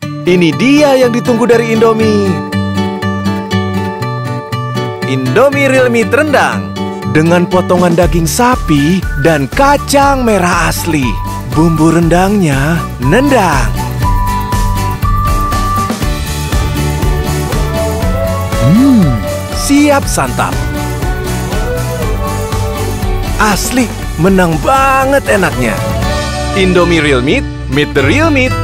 Ini dia yang ditunggu dari Indomie. Indomie Real Meat rendang dengan potongan daging sapi dan kacang merah asli. Bumbu rendangnya nendang. Siap santap. Asli, menang banget enaknya. Indomie Real Meat, meet the real meat.